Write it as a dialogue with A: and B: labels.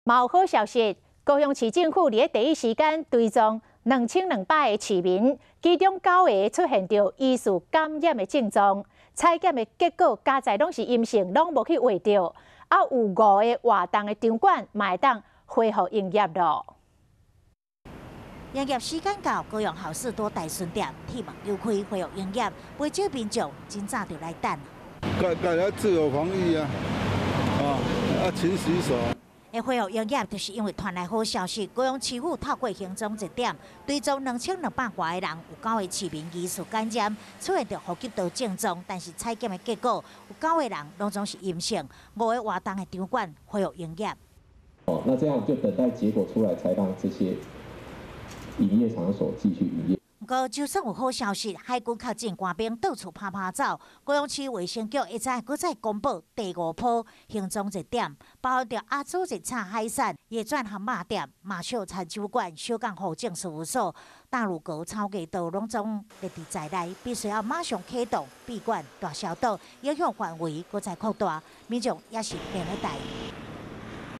A: 有好消息，高雄市政府伫第一时间追踪2200个市民，其中9个出现着疑似感染的症状，采检的结果加在拢是阴性，拢无去画到。有5个活动的场馆嘛会当恢复营业咯。
B: 营业时间到，高雄好事多大顺店铁门又开恢复营业，不少民众真早就来等。
C: 大家自我防疫啊，勤洗手。
B: 会恢复营业，就是因为传来好消息，高雄市府透过行政一点，追踪2200多个人，有9个市民疑似感染，出现着呼吸道症状，但是采检的结果，有9个人拢总是阴性，5个活动的场馆恢复营业。
D: 那这样就等待结果出来，才让这些营业场所继续营业。
B: 不过，就算有好消息，海军确诊官兵到处拍拍走，高雄市卫生局会再公布第5波行踪热点，包含着阿祖日产海产、野转蛤蟆店、马秀餐酒馆、小港户政事务所、大乳沟草街道拢总列伫在内，必须要马上启动闭馆大消毒，影响范围再扩大，民众也是连在带。